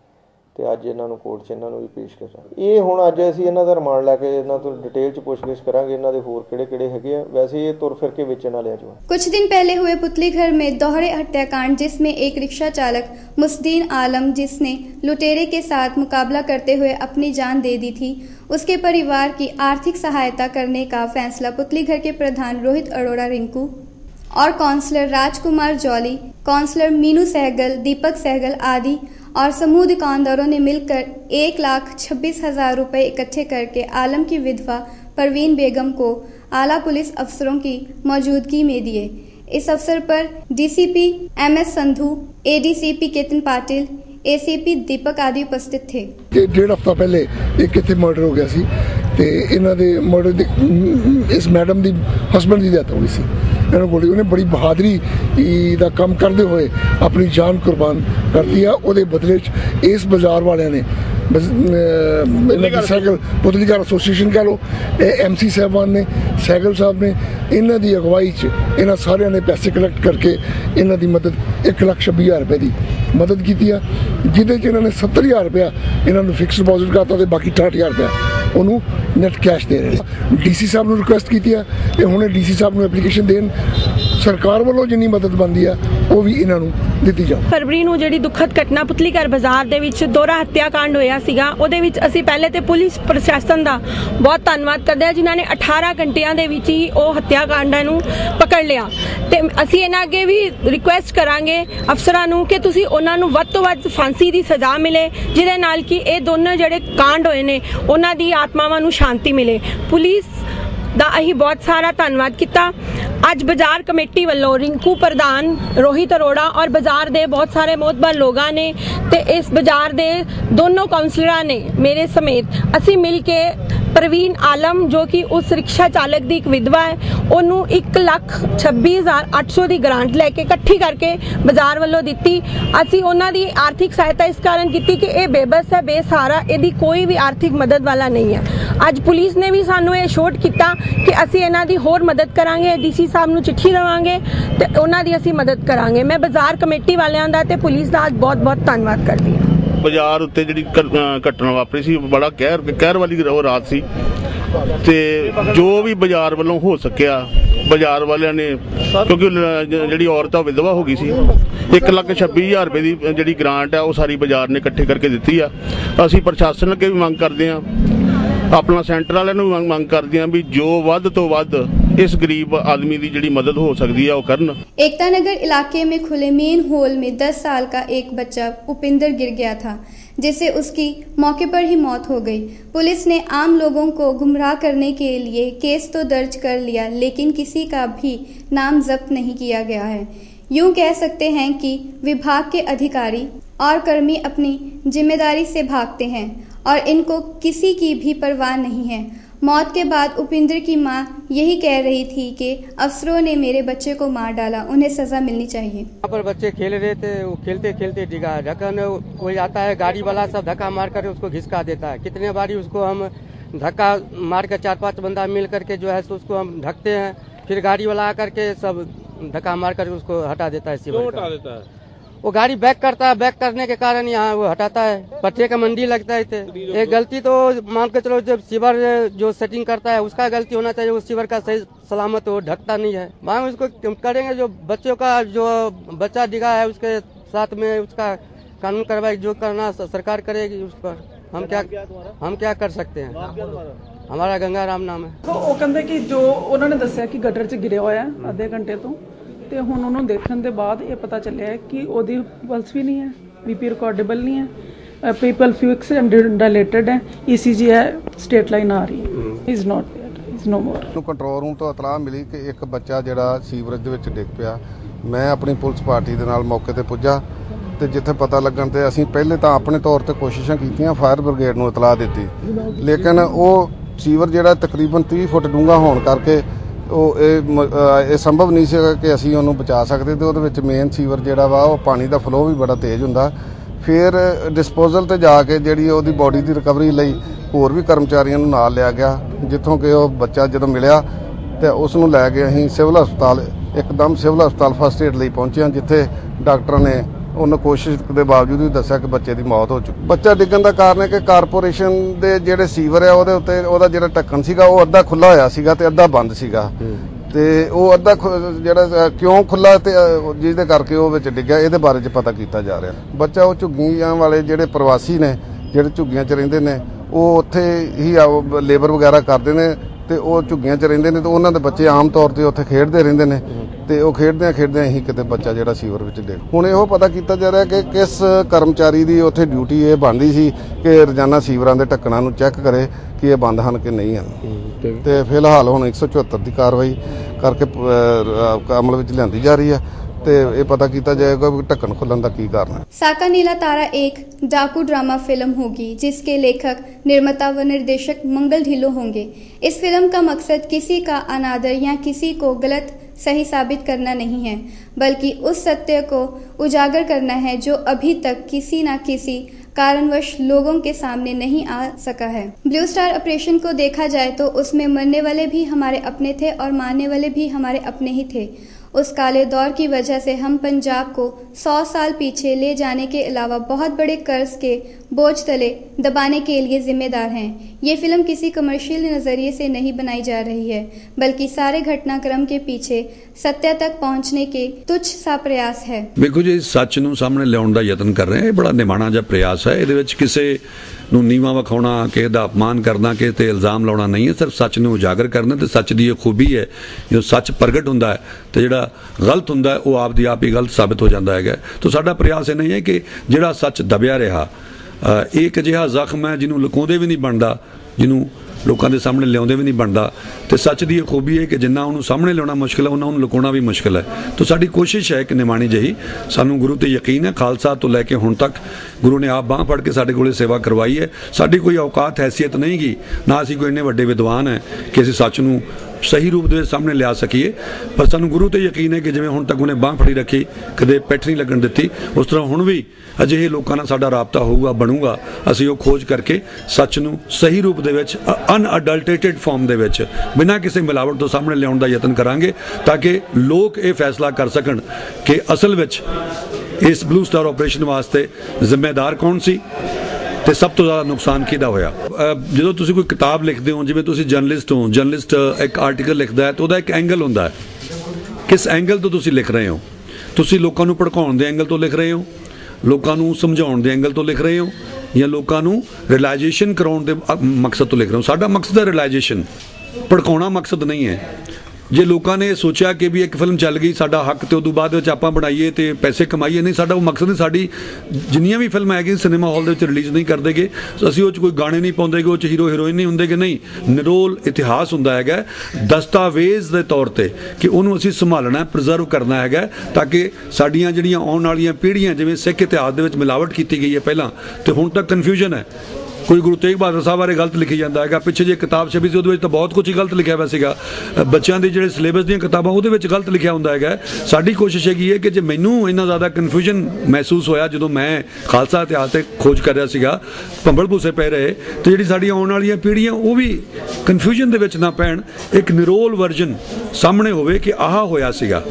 ਤੇ ਅੱਜ ਇਹਨਾਂ ਨੂੰ ਕੋਰਟ 'ਚ ਇਹਨਾਂ ਨੂੰ ਵੀ ਪੇਸ਼ ਕਰਾਂਗੇ। ਇਹ ਹੁਣ ਅੱਜ ਅਸੀਂ ਇਹਨਾਂ ਦਾ ਰਿਮਾਂਡ ਲੈ ਕੇ ਇਹਨਾਂ ਤੋਂ डिटेल 'ਚ ਪੁੱਛਗਿੱਛ ਕਰਾਂਗੇ, ਇਹਨਾਂ ਦੇ ਹੋਰ ਕਿਹੜੇ ਹੈਗੇ ਆ। वैसे ये तुर फिर के बेचने वाले जो। कुछ दिन पहले हुए पुतलीघर में दोहरे हत्याकांड, जिसमें एक रिक्शा चालक मुस्दीन आलम, जिसने लुटेरे के साथ मुकाबला करते हुए अपनी जान दे दी थी, उसके परिवार की आर्थिक सहायता करने का फैसला पुतलीघर के प्रधान रोहित अरोड़ा रिंकू और काउंसलर राजकुमार जौली, काउंसलर मीनू सहगल, दीपक सहगल आदि और समूह दुकानदारों ने मिलकर 1,26,000 रुपये इकट्ठे करके आलम की विधवा परवीन बेगम को आला पुलिस अफसरों की मौजूदगी में दिए। इस अवसर पर DCP MS Sandhu, ADCP Ketan Patil, ACP Deepak आदि उपस्थित थे। 1.5 हफ्ता पहले एक इत्थे मर्डर हो गया सी ते इन्हां दे मर्डर दी इस मैडम दी हसबैंड दी डेथ हो गई सी। इन्होंने बोली उन्हें बड़ी बहादरी का काम करते हुए अपनी जान कुर्बान कर दिया। उहदे बदले इस बाजार वाले ने सैकल पुतलीघर एसोसीएशन कह लो, MC साहबान ने, सैगल साहब ने, इन्हों की अगवाई इन्होंने सारे ने पैसे कलैक्ट करके इन्हों की मदद 1,26,000 रुपये की मदद की है, जिदे इन्होंने 70,000 रुपया इन्होंने फिक्स डिपॉजिट करता तो बाकी 68,000 रुपया उन्होंने नैट कैश दे रहे। DC साहब ने रिक्वेस्ट की है कि हुणे DC साहब ने एप्लीकेशन देन, सरकार वालों जिन्नी मदद बनती है वो भी इन्हों ਦਿੱਤੀ ਜਾਓ। ਫਰਵਰੀ ਨੂੰ ਜਿਹੜੀ ਦੁਖਦ ਘਟਨਾ ਪੁਤਲੀਘਰ ਬਾਜ਼ਾਰ ਦੇ ਵਿੱਚ ਦੋਹਰਾ ਹੱਤਿਆਕਾਂਡ ਹੋਇਆ ਸੀਗਾ, ਉਹਦੇ ਵਿੱਚ ਅਸੀਂ ਪਹਿਲੇ ਤੇ ਪੁਲਿਸ ਪ੍ਰਸ਼ਾਸਨ ਦਾ ਬਹੁਤ ਧੰਨਵਾਦ ਕਰਦੇ ਹਾਂ, ਜਿਨ੍ਹਾਂ ਨੇ 18 ਘੰਟਿਆਂ ਦੇ ਵਿੱਚ ਹੀ ਉਹ ਹੱਤਿਆਕਾਂਡਾਂ ਨੂੰ ਪਕੜ ਲਿਆ। ਤੇ ਅਸੀਂ ਇਹਨਾਂ ਅੱਗੇ ਵੀ ਰਿਕੁਐਸਟ ਕਰਾਂਗੇ ਅਫਸਰਾਂ ਨੂੰ ਕਿ ਤੁਸੀਂ ਉਹਨਾਂ ਨੂੰ ਵੱਧ ਤੋਂ ਵੱਧ ਫਾਂਸੀ ਦੀ ਸਜ਼ਾ ਮਿਲੇ, ਜਿਹਦੇ ਨਾਲ ਕਿ ਇਹ ਦੋਨੋਂ ਜਿਹੜੇ ਕਾਂਡ ਹੋਏ ਨੇ ਉਹਨਾਂ ਦੀ ਆਤਮਾਵਾਂ ਨੂੰ ਸ਼ਾਂਤੀ ਮਿਲੇ। ਪੁਲਿਸ ਦਾ ਅਸੀਂ ਬਹੁਤ ਸਾਰਾ ਧੰਨਵਾਦ ਕੀਤਾ। ਅੱਜ ਬਾਜ਼ਾਰ ਕਮੇਟੀ ਵੱਲੋਂ ਰਿੰਕੂ ਪ੍ਰਧਾਨ, ਰੋਹਿਤ ਅਰੋੜਾ ਔਰ ਬਾਜ਼ਾਰ ਦੇ ਬਹੁਤ ਸਾਰੇ ਮੋਹਤਬਰ ਲੋਕਾਂ ਨੇ ਤੇ ਇਸ ਬਾਜ਼ਾਰ ਦੇ ਦੋਨੋਂ ਕਾਉਂਸਲਰਾਂ ਨੇ ਮੇਰੇ ਸਮੇਤ ਅਸੀਂ ਮਿਲ ਕੇ परवीन आलम, जो कि उस रिक्शा चालक की एक विधवा है, उन्होंने 1,26,800 की ग्रांट लैके इकट्ठी करके बाजार वालों दी। असी उन्हों की आर्थिक सहायता इस कारण की कि यह बेबस है, बेसहारा, यदि कोई भी आर्थिक मदद वाला नहीं है। अज पुलिस ने भी सानू ये शोट किया कि असी इन्हां दी होर मदद करांगे, DC साहब नू चिट्ठी देवांगे ते उन्हां दी असी मदद करांगे। मैं बाजार कमेटी वालियां दा ते पुलिस दा आज बहुत बहुत धन्नवाद करदी हां। ਬਾਜ਼ਾਰ ਉੱਤੇ ਜਿਹੜੀ ਘਟਨਾ ਵਾਪਰੀ ਸੀ ਬੜਾ ਕਹਿਰ ਵਾਲੀ ਉਹ ਰਾਤ ਸੀ ਤੇ ਜੋ ਵੀ ਬਾਜ਼ਾਰ ਵੱਲੋਂ ਹੋ ਸਕਿਆ ਬਾਜ਼ਾਰ ਵਾਲਿਆਂ ਨੇ, ਕਿਉਂਕਿ ਜਿਹੜੀ ਔਰਤ ਆ ਵਿਧਵਾ ਹੋ ਗਈ ਸੀ, 1,26,000 ਰੁਪਏ ਦੀ ਜਿਹੜੀ ਗ੍ਰਾਂਟ ਆ ਉਹ ਸਾਰੀ ਬਾਜ਼ਾਰ ਨੇ ਇਕੱਠੇ ਕਰਕੇ ਦਿੱਤੀ ਆ। ਅਸੀਂ ਪ੍ਰਸ਼ਾਸਨ ਅੱਗੇ ਵੀ ਮੰਗ ਕਰਦੇ ਆ, अपना सेंटर वाले मंग करते हैं भी जो वध तो वध इस गरीब आदमी की जिहड़ी मदद हो सकती है वो करन। एकता नगर इलाके में खुले मेन होल में 10 साल का एक बच्चा उपिंदर गिर गया था, जिससे उसकी मौके पर ही मौत हो गई। पुलिस ने आम लोगों को गुमराह करने के लिए केस तो दर्ज कर लिया, लेकिन किसी का भी नाम जब्त नहीं किया गया है। यूं कह सकते हैं कि विभाग के अधिकारी और कर्मी अपनी जिम्मेदारी से भागते हैं और इनको किसी की भी परवाह नहीं है। मौत के बाद उपिंदर की मां यही कह रही थी कि अफसरों ने मेरे बच्चे को मार डाला, उन्हें सजा मिलनी चाहिए। यहाँ पर बच्चे खेल रहे थे, वो खेलते खेलते डिगा, ढक्कन कोई आता है गाड़ी वाला सब धक्का मार कर उसको घिसका देता है। कितने बारी उसको हम धक्का मार कर 4-5 बंदा मिल करके जो है उसको हम ढकते हैं, फिर गाड़ी वाला आकर के सब धक्का मार कर उसको हटा देता है। क्यों हटा देता है? वो गाड़ी बैक करता है, बैक करने के कारण यहाँ वो हटाता है। पट्टे का मंडी लगता है। एक गलती तो मान के चलो, जब सीवर जो सेटिंग करता है उसका गलती होना चाहिए, उस सीवर का सही सलामत वो ढकता नहीं है। मांग उसको करेंगे, जो बच्चों का जो बच्चा डिगा है उसके साथ में उसका कानून कार्रवाई जो करना सरकार करेगी उस पर। हम क्या कर सकते हैं? हमारा गंगा राम नाम है। तो वो कहते कि जो उन्होंने दस्या कि गटर च गिरे हुआ है आधे घंटे तो, ਤੇ ਹੁਣ ਉਹਨੂੰ ਦੇਖਣ ਦੇ ਬਾਅਦ ਇਹ ਪਤਾ ਚੱਲਿਆ ਹੈ ਕਿ ਉਹਦੀ ਪਲਸ ਵੀ ਨਹੀਂ ਹੈ, BP ਰਿਕਾਰਡੇਬਲ ਨਹੀਂ ਹੈ, ਪੀਪਲ ਫਿਕਸ ਐਂਡ ਡਾਇਲੇਟਡ ਹੈ, ECG ਹੈ, ਸਟੇਟ ਲਾਈਨ ਆ ਰਹੀ ਹੈ, is not there, is no more. ਨੂੰ ਕੰਟਰੋਲ ਰੂਮ ਤੋਂ ਇਤਲਾਹ ਮਿਲੀ ਕਿ ਇੱਕ ਬੱਚਾ ਜਿਹੜਾ ਸੀਵਰੇਜ ਦੇ ਵਿੱਚ ਡਿੱਗ ਪਿਆ। ਮੈਂ ਆਪਣੀ ਪੁਲਿਸ ਪਾਰਟੀ ਦੇ ਨਾਲ ਮੌਕੇ ਤੇ ਪੁੱਜਾ ਤੇ ਜਿੱਥੇ ਪਤਾ ਲੱਗਣ ਤੇ ਅਸੀਂ ਪਹਿਲੇ ਤਾਂ ਆਪਣੇ ਤੌਰ ਤੇ ਕੋਸ਼ਿਸ਼ਾਂ ਕੀਤੀਆਂ, ਫਾਇਰ ਬ੍ਰਿਗੇਡ ਨੂੰ ਇਤਲਾਹ ਦਿੱਤੀ, ਲੇਕਿਨ ਉਹ ਸੀਵਰ ਜਿਹੜਾ ਤਕਰੀਬਨ 30 ਫੁੱਟ ਡੂੰਘਾ ਹੋਣ ਕਰਕੇ ਇਹ ਸੰਭਵ ਨਹੀਂ ਸੀਗਾ ਕਿ ਅਸੀਂ ਉਹਨੂੰ ਬਚਾ ਸਕਦੇ ਤੇ ਉਹਦੇ ਵਿੱਚ ਮੇਨ ਸੀਵਰ ਜਿਹੜਾ ਵਾ ਉਹ ਪਾਣੀ ਦਾ ਫਲੋ ਵੀ ਬੜਾ ਤੇਜ਼ ਹੁੰਦਾ। ਫਿਰ ਡਿਸਪੋਜ਼ਲ ਤੇ ਜਾ ਕੇ ਜਿਹੜੀ ਉਹਦੀ ਬੋਡੀ ਦੀ ਰਿਕਵਰੀ ਲਈ ਹੋਰ ਵੀ ਕਰਮਚਾਰੀਆਂ ਨੂੰ ਨਾਲ ਲਿਆ ਗਿਆ, ਜਿੱਥੋਂ ਕਿ ਉਹ ਬੱਚਾ ਜਦੋਂ ਮਿਲਿਆ ਤੇ ਉਸ ਨੂੰ ਲੈ ਕੇ ਅਸੀਂ ਸਿਵਲ ਹਸਪਤਾਲ ਫਸਟ ਏਡ ਲਈ ਪਹੁੰਚੇ, ਜਿੱਥੇ ਡਾਕਟਰਾਂ ਨੇ ਉਹਨੇ ਕੋਸ਼ਿਸ਼ ਦੇ ਬਾਵਜੂਦ ਵੀ ਦੱਸਿਆ ਕਿ ਬੱਚੇ ਦੀ ਮੌਤ ਹੋ ਚੁੱਕੀ। ਬੱਚਾ ਡਿੱਗਣ ਦਾ ਕਾਰਨ ਹੈ ਕਿ ਕਾਰਪੋਰੇਸ਼ਨ ਦੇ ਜਿਹੜੇ ਸੀਵਰ ਆ ਉਹਦੇ ਉੱਤੇ ਉਹਦਾ ਜਿਹੜਾ ਢੱਕਣ ਸੀਗਾ ਉਹ ਅੱਧਾ ਖੁੱਲਾ ਹੋਇਆ ਸੀਗਾ ਤੇ ਅੱਧਾ ਬੰਦ ਸੀਗਾ, ਤੇ ਉਹ ਅੱਧਾ ਜਿਹੜਾ ਕਿਉਂ ਖੁੱਲਾ ਤੇ ਜਿਸ ਦੇ ਕਰਕੇ ਉਹ ਵਿੱਚ ਡਿੱਗਿਆ, ਇਹਦੇ ਬਾਰੇ 'ਚ ਪਤਾ ਕੀਤਾ ਜਾ ਰਿਹਾ। ਬੱਚਾ ਉਹ ਝੁੱਗੀਆਂ ਵਾਲੇ ਜਿਹੜੇ ਪ੍ਰਵਾਸੀ ਨੇ, ਜਿਹੜੇ ਝੁੱਗੀਆਂ 'ਚ ਰਹਿੰਦੇ ਨੇ, ਉਹ ਉੱਥੇ ਹੀ ਲੇਬਰ ਵਗੈਰਾ ਕਰਦੇ ਨੇ ਤੇ ਉਹ ਝੁੱਗੀਆਂ 'ਚ ਰਹਿੰਦੇ ਨੇ ਤੇ ਉਹਨਾਂ ਦੇ ਬੱਚੇ ਆਮ ਤੌਰ ਤੇ ਉੱਥੇ ਖੇਡਦੇ ਰਹਿੰਦੇ ਨੇ ਤੇ ਉਹ ਖੇਡਦਿਆਂ ਹੀ ਕਿਤੇ ਬੱਚਾ ਜਿਹੜਾ ਸੀਵਰ ਵਿੱਚ ਡਿੱਗ। ਹੁਣ ਇਹੋ ਪਤਾ ਕੀਤਾ ਜਾ ਰਿਹਾ ਕਿ ਕਿਸ ਕਰਮਚਾਰੀ ਦੀ ਉੱਥੇ ਡਿਊਟੀ ਇਹ ਬਣਦੀ ਸੀ ਕਿ ਰੋਜ਼ਾਨਾ ਸੀਵਰਾਂ ਦੇ ਢੱਕਣਾਂ ਨੂੰ ਚੈੱਕ ਕਰੇ ਕਿ ਇਹ ਬੰਦ ਹਨ ਕਿ ਨਹੀਂ ਹਨ। ਤੇ ਫਿਲਹਾਲ ਹੁਣ 174 ਦੀ ਕਾਰਵਾਈ ਕਰਕੇ ਅਮਲ ਵਿੱਚ ਲਿਆਂਦੀ ਜਾ ਰਹੀ ਹੈ ਤੇ ਇਹ ਪਤਾ ਕੀਤਾ जाएगा कि ढक्कन खुलन का की कारण है। साका नीला तारा एक डाकू ड्रामा फिल्म होगी जिसके लेखक, निर्माता व निर्देशक मंगल ढिल्लों होंगे। इस फिल्म का मकसद किसी का अनादर या किसी को गलत सही साबित करना नहीं है, बल्कि उस सत्य को उजागर करना है जो अभी तक किसी न किसी कारणवश लोगों के सामने नहीं आ सका है। ब्लू स्टार ऑपरेशन को देखा जाए तो उसमें मरने वाले भी हमारे अपने थे और मारने वाले भी हमारे अपने ही थे। उस काले दौर की वजह से हम पंजाब को 100 साल पीछे ले जाने के अलावा बहुत बड़े कर्ज के बोझ तले दबाने के लिए जिम्मेदार हैं। ये फिल्म किसी कमर्शियल नज़रिए से नहीं बनाई जा रही है, बल्कि सारे घटनाक्रम के पीछे सत्य तक पहुंचने के तुच्छ सा प्रयास है। देखो जी, सच नूं सामने लियाउण दा यतन कर रहे हैं, बड़ा निमाणा जिहा प्रयास है। इहदे विच किसे ਨੂੰ ਨੀਵਾਂ ਵਿਖਾਉਣਾ, ਕਿਸੇ ਦਾ ਅਪਮਾਨ ਕਰਨਾ, ਕਿਸੇ ਤੇ ਇਲਜ਼ਾਮ ਲਾਉਣਾ ਨਹੀਂ ਹੈ, ਸਿਰਫ ਸੱਚ ਨੂੰ ਉਜਾਗਰ ਕਰਨਾ। ਤੇ ਸੱਚ ਦੀ ਇਹ ਖੂਬੀ ਹੈ, ਜਦੋਂ ਸੱਚ ਪ੍ਰਗਟ ਹੁੰਦਾ ਹੈ ਤੇ ਜਿਹੜਾ ਗਲਤ ਹੁੰਦਾ ਉਹ ਆਪ ਦੀ ਆਪ ਹੀ ਗਲਤ ਸਾਬਿਤ ਹੋ ਜਾਂਦਾ ਹੈਗਾ। ਤਾਂ ਸਾਡਾ ਪ੍ਰਯਾਸ ਇਹ ਨਹੀਂ ਹੈ ਕਿ ਜਿਹੜਾ ਸੱਚ ਦਬਿਆ ਰਿਹਾ, ਇਹ ਇੱਕ ਅਜਿਹਾ ਜ਼ਖਮ ਹੈ ਜਿਹਨੂੰ ਲੁਕਾਉਂਦੇ ਵੀ ਨਹੀਂ ਬਣਦਾ, ਜਿਹਨੂੰ ਲੋਕਾਂ ਦੇ ਸਾਹਮਣੇ ਲਿਆਉਂਦੇ ਵੀ ਨਹੀਂ ਬਣਦਾ। ਤੇ ਸੱਚ ਦੀ ਇਹ ਖੂਬੀ ਹੈ ਕਿ ਜਿੰਨਾ ਉਹਨੂੰ ਸਾਹਮਣੇ ਲਿਆਉਣਾ ਮੁਸ਼ਕਿਲ ਹੈ, ਉਹਨਾਂ ਨੂੰ ਲੁਕਾਉਣਾ ਵੀ ਮੁਸ਼ਕਿਲ ਹੈ। ਤਾਂ ਸਾਡੀ ਕੋਸ਼ਿਸ਼ ਹੈ ਕਿ ਨਿਮਾਣੀ ਜਿਹੀ, ਸਾਨੂੰ ਗੁਰੂ ਤੇ ਯਕੀਨ ਹੈ, ਖਾਲਸਾ ਤੋਂ ਲੈ ਕੇ ਹੁਣ ਤੱਕ ਗੁਰੂ ਨੇ ਆਪ ਬਾਂਹ ਫੜ ਕੇ ਸਾਡੇ ਕੋਲੇ ਸੇਵਾ ਕਰਵਾਈ ਹੈ। ਸਾਡੀ ਕੋਈ ਔਕਾਤ ਹੈਸੀਅਤ ਨਹੀਂ ਗੀ, ਨਾ ਅਸੀਂ ਕੋਈ ਇੰਨੇ ਵੱਡੇ ਵਿਦਵਾਨ ਹੈ ਕਿ ਅਸੀਂ ਸੱਚ ਨੂੰ ਸਹੀ ਰੂਪ ਦੇ ਸਾਹਮਣੇ ਲਿਆ ਸਕੀਏ, ਪਰ ਸਾਨੂੰ ਗੁਰੂ ਤੇ ਯਕੀਨ ਹੈ ਕਿ ਜਿਵੇਂ ਹੁਣ ਤੱਕ ਉਹਨੇ ਬਾਂਹ ਫੜੀ ਰੱਖੀ, ਕਦੇ ਪਿੱਠ ਨਹੀਂ ਲੱਗਣ ਦਿੱਤੀ, ਉਸ ਤਰ੍ਹਾਂ ਹੁਣ ਵੀ ਅਜਿਹੇ ਲੋਕਾਂ ਨਾਲ ਸਾਡਾ ਰਾਬਤਾ ਹੋਊਗਾ, ਬਣੂਗਾ। ਅਸੀਂ ਉਹ ਖੋਜ ਕਰਕੇ ਸੱਚ ਨੂੰ ਸਹੀ ਰੂਪ ਦੇ ਵਿੱਚ, ਅਨਅਡਲਟੇਟਿਡ ਫਾਰਮ ਦੇ ਵਿੱਚ, ਬਿਨਾਂ ਕਿਸੇ ਮਿਲਾਵਟ ਤੋਂ ਸਾਹਮਣੇ ਲਿਆਉਣ ਦਾ ਯਤਨ ਕਰਾਂਗੇ, ਤਾਂ ਕਿ ਲੋਕ ਇਹ ਫੈਸਲਾ ਕਰ ਸਕਣ ਕਿ ਅਸਲ ਵਿੱਚ ਇਸ ਬਲੂ ਸਟਾਰ ਆਪਰੇਸ਼ਨ ਵਾਸਤੇ ਜ਼ਿੰਮੇਦਾਰ ਕੌਣ ਸੀ ਤੇ ਸਭ ਤੋਂ ਜ਼ਿਆਦਾ ਨੁਕਸਾਨ ਕਿਹਦਾ ਹੋਇਆ। ਜਦੋਂ ਤੁਸੀਂ ਕੋਈ ਕਿਤਾਬ ਲਿਖਦੇ ਹੋ, ਜਿਵੇਂ ਤੁਸੀਂ ਜਰਨਲਿਸਟ ਹੋ, ਜਰਨਲਿਸਟ ਇੱਕ ਆਰਟੀਕਲ ਲਿਖਦਾ ਹੈ ਤਾਂ ਉਹਦਾ ਇੱਕ ਐਂਗਲ ਹੁੰਦਾ ਹੈ, ਕਿਸ ਐਂਗਲ ਤੋਂ ਤੁਸੀਂ ਲਿਖ ਰਹੇ ਹੋ। ਤੁਸੀਂ ਲੋਕਾਂ ਨੂੰ ਭੜਕਾਉਣ ਦੇ ਐਂਗਲ ਤੋਂ ਲਿਖ ਰਹੇ ਹੋ, ਲੋਕਾਂ ਨੂੰ ਸਮਝਾਉਣ ਦੇ ਐਂਗਲ ਤੋਂ ਲਿਖ ਰਹੇ ਹੋ, ਜਾਂ ਲੋਕਾਂ ਨੂੰ ਰਿਅਲਾਈਜੇਸ਼ਨ ਕਰਾਉਣ ਦੇ ਮਕਸਦ ਤੋਂ ਲਿਖ ਰਹੇ ਹੋ। ਸਾਡਾ ਮਕਸਦ ਹੈ ਰਿਅਲਾਈਜੇਸ਼ਨ, ਭੜਕਾਉਣਾ ਮਕਸਦ ਨਹੀਂ ਹੈ। ਜੇ ਲੋਕਾਂ ਨੇ ਸੋਚਿਆ ਕਿ ਵੀ ਇੱਕ ਫਿਲਮ ਚੱਲ ਗਈ, ਸਾਡਾ ਹੱਕ ਤੇ ਉਦੋਂ ਬਾਅਦ ਵਿੱਚ ਆਪਾਂ ਬਣਾਈਏ ਤੇ ਪੈਸੇ ਕਮਾਈਏ, ਨਹੀਂ, ਸਾਡਾ ਉਹ ਮਕਸਦ ਨਹੀਂ। ਸਾਡੀ ਜਿੰਨੀਆਂ ਵੀ ਫਿਲਮਾਂ ਹੈਗੀਆਂ ਸਿਨੇਮਾ ਹਾਲ ਦੇ ਵਿੱਚ ਰਿਲੀਜ਼ ਨਹੀਂ ਕਰਦੇਗੇ, ਅਸੀਂ ਉਹ 'ਚ ਕੋਈ ਗਾਣੇ ਨਹੀਂ ਪਾਉਂਦੇਗੇ, ਉਹ 'ਚ ਹੀਰੋ ਹੀਰੋਇਨ ਨਹੀਂ ਹੁੰਦੇਗੇ, ਨਹੀਂ, ਨਿਰੋਲ ਇਤਿਹਾਸ ਹੁੰਦਾ ਹੈਗਾ ਦਸਤਾਵੇਜ਼ ਦੇ ਤੌਰ ਤੇ, ਕਿ ਉਹਨੂੰ ਅਸੀਂ ਸੰਭਾਲਣਾ, ਪ੍ਰੀਜ਼ਰਵ ਕਰਨਾ ਹੈਗਾ, ਤਾਂ ਕਿ ਸਾਡੀਆਂ ਜਿਹੜੀਆਂ ਆਉਣ ਵਾਲੀਆਂ ਪੀੜ੍ਹੀਆਂ, ਜਿਵੇਂ ਸਿੱਖ ਇਤਿਹਾਸ ਦੇ ਵਿੱਚ ਮਿਲਾਵਟ ਕੀਤੀ ਗਈ ਹੈ ਪਹਿਲਾਂ ਤੇ ਹੁਣ ਤੱਕ ਕਨਫਿਊਜ਼ਨ ਹੈ। ਕੋਈ ਗੁਰੂ ਤੇਗ ਬਹਾਦਰ ਸਾਹਿਬ ਬਾਰੇ ਗਲਤ ਲਿਖੀ ਜਾਂਦਾ ਹੈਗਾ, ਪਿੱਛੇ ਜੇ ਕਿਤਾਬ ਛਪੀ ਸੀ ਉਹਦੇ ਵਿੱਚ ਤਾਂ ਬਹੁਤ ਕੁਝ ਹੀ ਗਲਤ ਲਿਖਿਆ ਹੋਇਆ ਸੀਗਾ। ਬੱਚਿਆਂ ਦੇ ਜਿਹੜੇ ਸਿਲੇਬਸ ਦੀਆਂ ਕਿਤਾਬਾਂ ਉਹਦੇ ਵਿੱਚ ਗਲਤ ਲਿਖਿਆ ਹੁੰਦਾ ਹੈਗਾ। ਸਾਡੀ ਕੋਸ਼ਿਸ਼ ਹੈਗੀ ਹੈ ਕਿ ਜੇ ਮੈਨੂੰ ਇੰਨਾ ਜ਼ਿਆਦਾ ਕਨਫਿਊਜ਼ਨ ਮਹਿਸੂਸ ਹੋਇਆ ਜਦੋਂ ਮੈਂ ਖਾਲਸਾ ਇਤਿਹਾਸ ਤੇ ਖੋਜ ਕਰ ਰਿਹਾ ਸੀਗਾ, ਭੰਬਲ ਭੂਸੇ ਪੈ ਰਹੇ, ਤੇ ਜਿਹੜੀ ਸਾਡੀਆਂ ਆਉਣ ਵਾਲੀਆਂ ਪੀੜ੍ਹੀਆਂ ਉਹ ਵੀ ਕਨਫਿਊਜ਼ਨ ਦੇ ਵਿੱਚ ਨਾ ਪੈਣ, ਇੱਕ ਨਿਰੋਲ ਵਰਜਨ ਸਾਹਮਣੇ ਹੋਵੇ ਕਿ ਆਹ ਹੋਇਆ ਸੀਗਾ,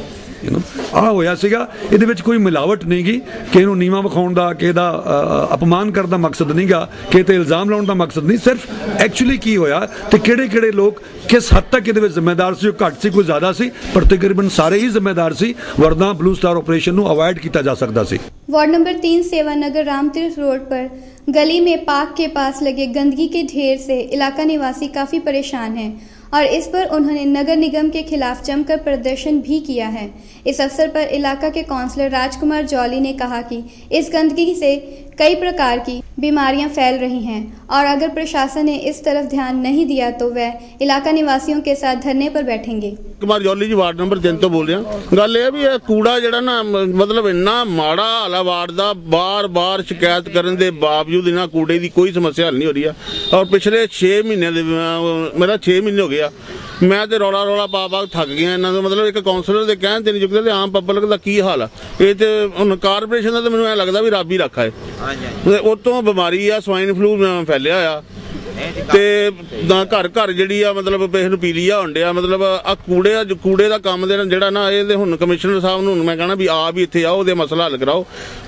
ਆਹ ਹੋਇਆ ਸੀਗਾ। ਇਹਦੇ ਵਿੱਚ ਕੋਈ ਮਿਲਾਵਟ ਨਹੀਂ ਗੀ, ਕਿ ਇਹਨੂੰ ਨੀਵਾਂ ਵਿਖਾਉਣ ਦਾ, ਕਿ ਇਹਦਾ ਅਪਮਾਨ ਕਰਨ ਦਾ ਮਕਸਦ ਨਹੀਂ ਗਾ, ਕਿ ਤੇ ਇਲਜ਼ਾਮ ਲਾਉਣ ਦਾ ਮਕਸਦ ਨਹੀਂ, ਸਿਰਫ ਐਕਚੁਅਲੀ ਕੀ ਹੋਇਆ ਤੇ ਕਿਹੜੇ ਕਿਹੜੇ ਲੋਕ ਕਿਸ ਹੱਦ ਤੱਕ ਇਹਦੇ ਵਿੱਚ ਜ਼ਿੰਮੇਦਾਰ ਸੀ, ਕੋਈ ਘੱਟ ਸੀ ਕੋਈ ਜ਼ਿਆਦਾ ਸੀ, ਪਰ ਤਕਰੀਬਨ ਸਾਰੇ ਹੀ ਜ਼ਿੰਮੇਦਾਰ ਸੀ, ਵਰਨਾ ਬਲੂ ਸਟਾਰ ਆਪਰੇਸ਼ਨ ਨੂੰ ਅਵॉइड ਕੀਤਾ ਜਾ ਸਕਦਾ ਸੀ। Ward number 3 Sewanagar Ramtirth road पर गली में पार्क के पास लगे गंदगी के ढेर से इलाका निवासी काफी परेशान हैं और इस पर उन्होंने नगर निगम के खिलाफ जमकर प्रदर्शन भी किया है। इस अवसर पर इलाका के काउंसलर राजकुमार जौली ने कहा कि इस गंदगी से कई प्रकार की बीमारियां फैल रही हैं और अगर प्रशासन ने इस तरफ ध्यान नहीं दिया तो वह इलाका निवासियों के साथ धरने पर बैठेंगे। कुमार जौली जी वार्ड नंबर 3 तो बोल रहा। गल यह भी कूड़ा जिहड़ा ना मतलब इन्ना माड़ा हाल है वार्ड दा, बार बार शिकायत करने के बावजूद इन्हां कूड़े की कोई समस्या हल नहीं हो रही है। और पिछले 6 महीने मेरा 6 महीने हो गया, मैं तो रौला पा थक गया इन्हों का। मतलब एक काउंसलर के कहने से नहीं चुकते तो आम पब्लिक का की हाल है। ये तो हुण कारपोरेशन का तो मैनूं ऐ लगदा भी रब ही रखा है। उतों बीमारी आ स्वाइन फ्लू फैलिया होया, ਤੇ ਘਰ ਘਰ ਜਿਹੜੀ ਆ ਮਤਲਬ ਕਿਸੇ ਨੂੰ ਪੀਲੀਆ ਹੋਣ ਡਿਆ। ਮਤਲਬ ਆ ਕੂੜੇ ਦਾ ਕੰਮ ਦੇ ਜਿਹੜਾ ਨਾ ਇਹਦੇ ਹੁਣ ਕਮਿਸ਼ਨਰ ਸਾਹਿਬ ਨੂੰ ਮੈਂ ਕਹਿਣਾ ਵੀ ਆਪ ਹੀ ਇੱਥੇ ਆਓ, ਉਹਦੇ ਮਸਲਾ ਹੱਲ ਕਰਾਓ।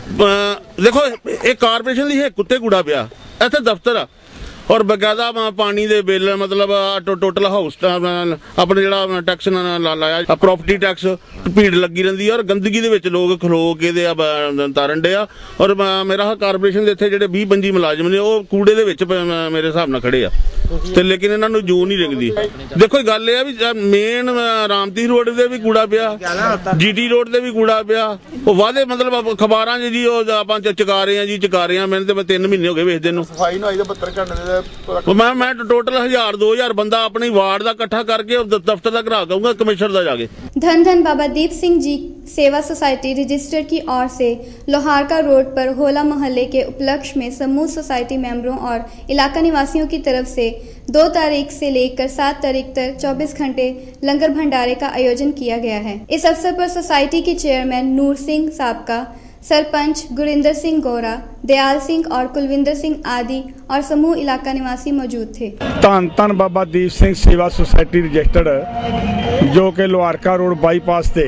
ਦੇਖੋ ਇਹ ਕਾਰਪੋਰੇਸ਼ਨ ਦੀ ਕੁੱਤੇ ਕੂੜਾ ਪਿਆ ਇੱਥੇ ਦਫ਼ਤਰ ਆ, ਔਰ ਬਕਾਇਦਾ ਪਾਣੀ ਦੇ ਬਿੱਲ ਮਤਲਬ ਟੋਟਲ ਹਾਊਸ ਆਪਣੇ ਜਿਹੜਾ ਟੈਕਸ ਲਾਇਆ ਪ੍ਰੋਪਰਟੀ ਟੈਕਸ, ਭੀੜ ਲੱਗੀ ਰਹਿੰਦੀ ਹੈ ਔਰ ਗੰਦਗੀ ਦੇ ਵਿੱਚ ਲੋਕ ਖਲੋ ਕੇ ਦੇ ਤਾਰਨ ਡੇ ਆ। ਔਰ ਮੇਰਾ ਕਾਰਪੋਰੇਸ਼ਨ ਦੇ ਇੱਥੇ ਜਿਹੜੇ 20-25 ਮੁਲਾਜ਼ਮ ਨੇ ਉਹ ਕੂੜੇ ਦੇ ਵਿੱਚ ਮੇਰੇ ਹਿਸਾਬ ਨਾਲ ਖੜੇ ਆ ਤੇ ਲੇਕਿਨ ਇਹਨਾਂ ਨੂੰ ਜੂਨ ਨਹੀਂ ਰਿੰਗਦੀ। ਦੇਖੋ ਗੱਲ ਇਹ ਆ ਵੀ ਮੇਨ ਰਾਮਤੀਰ ਰੋਡ ਦੇ ਵੀ ਕੂੜਾ ਪਿਆ, GT ਰੋਡ ਤੇ ਵੀ ਕੂੜਾ ਪਿਆ। ਉਹ ਵਾਅਦੇ ਮਤਲਬ ਅਖਬਾਰਾਂ 'ਚ ਜੀ ਉਹ ਆਪਾਂ ਚੁਕਾ ਰਹੇ ਆ ਮੈਨੂੰ ਤੇ 3 ਮਹੀਨੇ ਹੋ ਗਏ ਵੇਚਦੇ ਨੂੰ। ਸਫਾਈ ਨੂੰ ਆਈ ਤਾਂ 72 ਘੰਟੇ ਦੇ ਮੈਂ ਟੋਟਲ 1000-2000 बंदा अपनी वार्ड का इकट्ठा करके दफ्तर तक रहा दूंगा कमिश्नर का जाके। धन धन बाबा दीप सिंह जी सेवा सोसाइटी रजिस्टर की ओर से लोहारका रोड पर होला मोहल्ले के उपलक्ष्य में समूह सोसाइटी मेंबरों और इलाका निवासियों की तरफ से 2 तारीख से लेकर 7 तारीख तक 24 घंटे लंगर भंडारे का आयोजन किया गया है। इस अवसर पर सोसाइटी के चेयरमैन नूर सिंह साबका, सरपंच गुरिंदर सिंह गोरा, दयाल सिंह और कुलविंदर सिंह आदि और समूह इलाका निवासी मौजूद थे। धन धन बाबा दीप सिंह सेवा सोसाइटी रजिस्टर्ड जो कि लोहारका रोड बाईपास से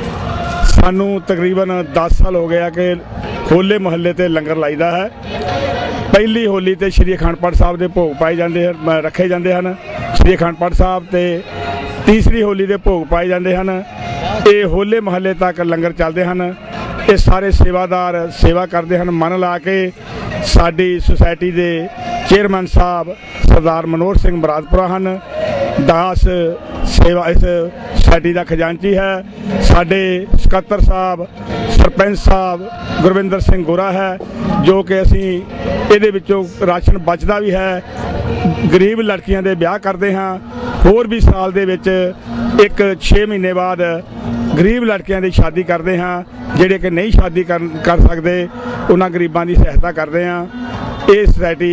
सानू तकरीबन 10 साल हो गया कि होले मोहल्ले ते लंगर लाईदा है। पहली होली ते श्री अखंड पाठ साहब के भोग पाए जाते हैं, रखे जाते हैं। श्री अखंड पाठ साहब ते तीसरी होली के भोग पाए जाते हैं। ये होले मोहल्ले तक लंगर चलते हैं। ये सारे सेवादार सेवा करते हैं मन ला के। साडी सोसाइटी के चेयरमैन साहब सरदार मनोहर सिंह बरादपुरा हैं। दास सेवा इस सोसाइटी का खजांची है। साडे सकत्तर साहब सरपंच साहब गुरविंदर सिंह गोरा है जो कि असी ये राशन बचता भी है। गरीब लड़कियां दे ब्याह करते हैं। होर भी साल दे विच एक 6 महीने बाद गरीब लड़कियां की शादी करते हैं। ਜਿਹੜੇ कि नहीं शादी कर सकते उन्होंने गरीबों की सहायता करते हैं। ये सोसाइटी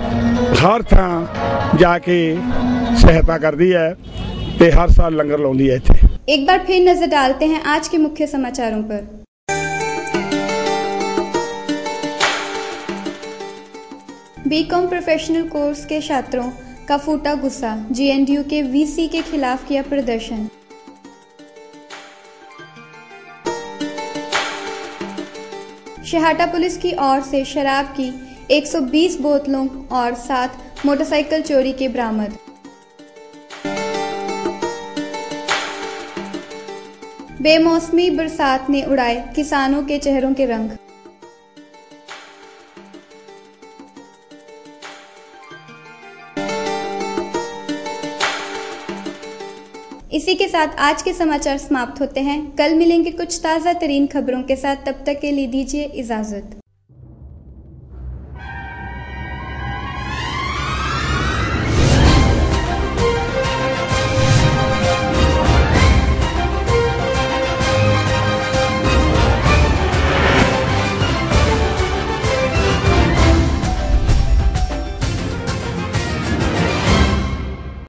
हर थां जाके सहायता करती है ते हर साल लंगर लाउंदी है इत्थे। एक बार फिर नजर डालते हैं आज के मुख्य समाचारों पर। बीकॉम प्रोफेशनल कोर्स के छात्रों का फूटा गुस्सा, JNDU के VC के खिलाफ किया प्रदर्शन। शेहाटा पुलिस की ओर से शराब की 120 बोतलों और 7 मोटरसाइकिल चोरी के बरामद। बेमौसमी बरसात ने उड़ाए किसानों के चेहरों के रंग। इसी के साथ आज के समाचार समाप्त होते हैं। कल मिलेंगे कुछ ताज़ा तरीन खबरों के साथ, तब तक के लिए दीजिए इजाजत।